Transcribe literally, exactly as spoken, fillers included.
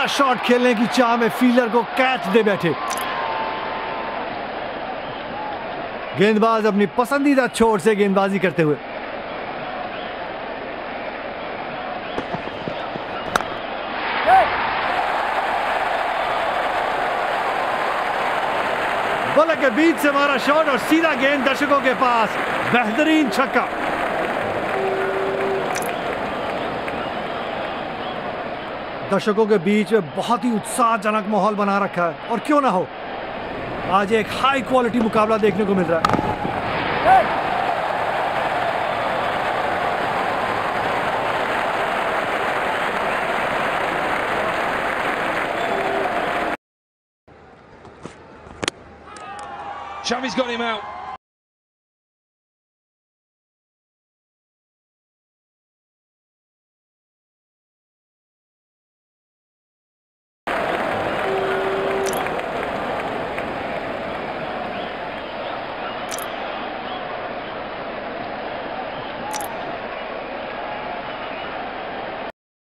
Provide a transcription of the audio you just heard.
बड़ा शॉट खेलने की चाह में फील्डर को कैच दे बैठे। गेंदबाज अपनी पसंदीदा छोर से गेंदबाजी करते हुए। बॉल के बीच से मारा शॉट और सीधा गेंद दर्शकों के पास। बेहतरीन छक्का। दर्शकों के बीच में बहुत ही उत्साहजनक माहौल बना रखा है और क्यों ना हो, आज एक हाई क्वालिटी मुकाबला देखने को मिल रहा है। Shami's got him out.